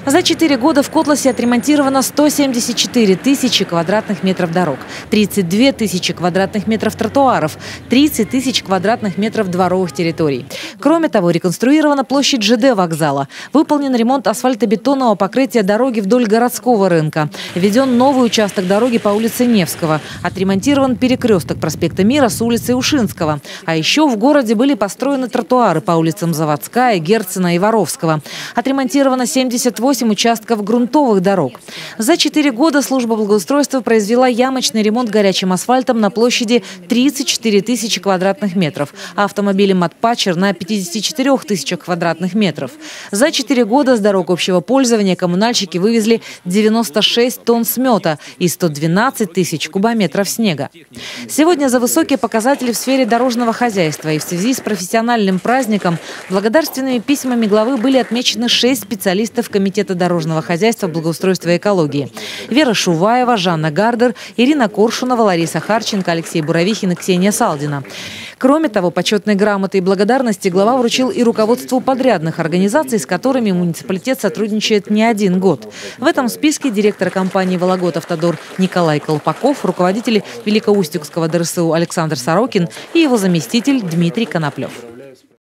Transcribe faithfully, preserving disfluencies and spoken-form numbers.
За четыре года в Котласе отремонтировано сто семьдесят четыре тысячи квадратных метров дорог, тридцать две тысячи квадратных метров тротуаров, тридцать тысяч квадратных метров дворовых территорий. Кроме того, реконструирована площадь ЖД вокзала, выполнен ремонт асфальтобетонного покрытия дороги вдоль городского рынка, введен новый участок дороги по улице Невского, отремонтирован перекресток проспекта Мира с улицы Ушинского. А еще в городе были построены тротуары по улицам Заводская, Герцена и Воровского. Отремонтировано семьдесят восемь участков грунтовых дорог. За четыре года служба благоустройства произвела ямочный ремонт горячим асфальтом на площади тридцать четыре тысячи квадратных метров, а автомобилем «Матпатчер» на пятидесяти четырёх тысячах квадратных метров. За четыре года с дорог общего пользования коммунальщики вывезли девяносто шесть тонн смета и сто двенадцать тысяч кубометров снега. Сегодня за высокие показатели в сфере дорожного хозяйства и в связи с профессиональным праздником благодарственными письмами главы были отмечены шесть специалистов Комитета дорожного хозяйства, благоустройства и экологии. Вера Шуваева, Жанна Гардер, Ирина Коршунова, Лариса Харченко, Алексей Буровихин и Ксения Салдина. Кроме того, почетные грамоты и благодарности глава вручил и руководству подрядных организаций, с которыми муниципалитет сотрудничает не один год. В этом списке директор компании «Вологодавтодор» Николай Колпаков, руководитель Великоустюгского ДРСУ Александр Сорокин и его заместитель Дмитрий Коноплев.